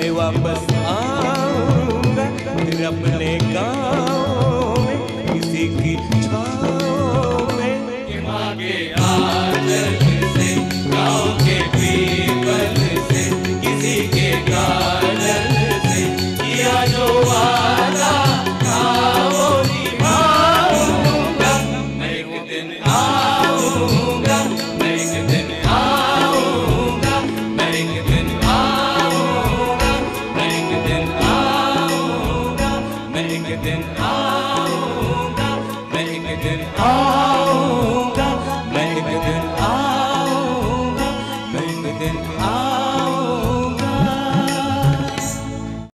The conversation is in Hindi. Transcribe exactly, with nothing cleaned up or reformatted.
मैं वापस आऊंगा फिर अपने गाँव में किसी की छाँव में। कि माँ के आंचल से गाँव के पीपल से किसी के काजल से किया जो वादा था वो निभाऊंगा। मैं एक दिन आऊंगा, मैं एक दिन आऊंगा, मैं एक दिन आऊंगा, मैं एक दिन आऊंगा, मैं एक दिन आऊंगा, मैं एक दिन आऊंगा।